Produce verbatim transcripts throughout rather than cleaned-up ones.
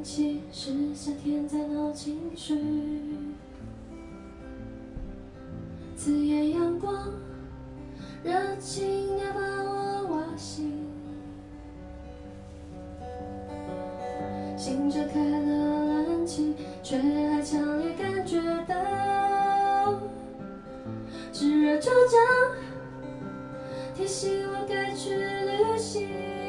天气是夏天在闹情绪，刺眼阳光，热情要把我挖醒。心着开了冷气，却还强烈感觉到炙热灼胀，提醒我该去旅行。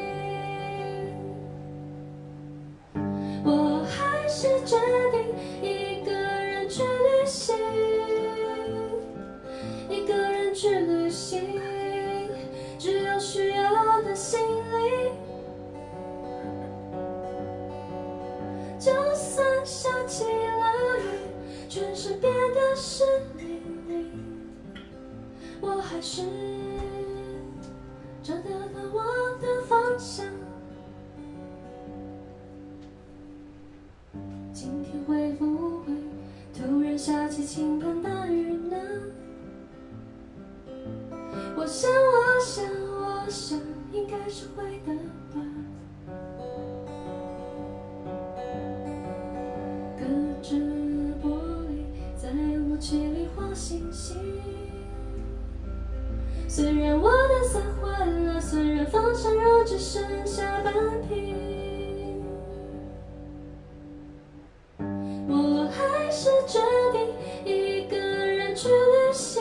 我还是决定一个人去旅行，一个人去旅行，只有需要的行李。就算下起了雨，全身变得湿淋淋，我还是找得到我的方向。今天会不会突然下起倾盆大雨呢？我想，我想，我想，应该是会的吧。隔着玻璃，在雾气里画星星。虽然我的伞坏了，虽然方向肉只剩下半瓶，我还是决定一个人去旅行，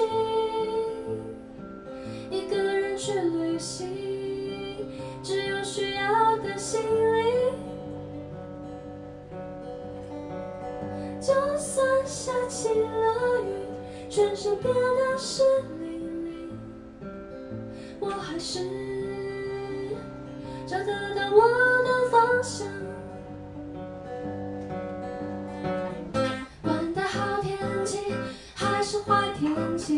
一个人去旅行，只有需要的行李。就算下起了雨，全身变得湿淋淋，我还是找得到我的方向。管它好天气还是坏天气，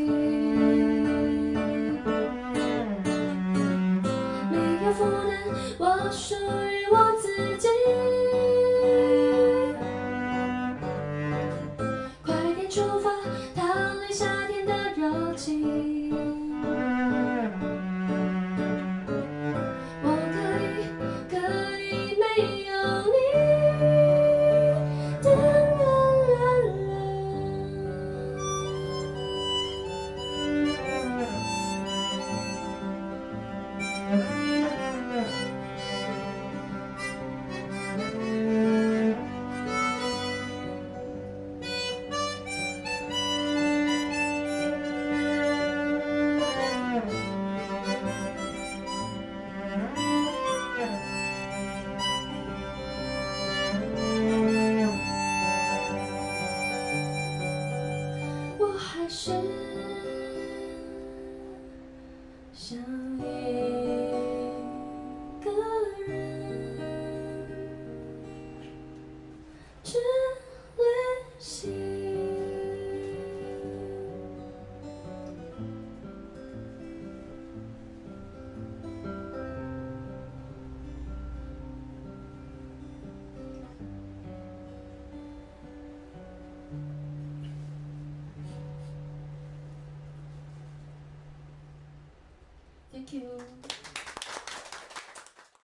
没有负担，我属于我自己。快点出发，逃离夏天的热情。我可以，可以没有你。哒啦啦我还是想一个人去旅行。Thank you.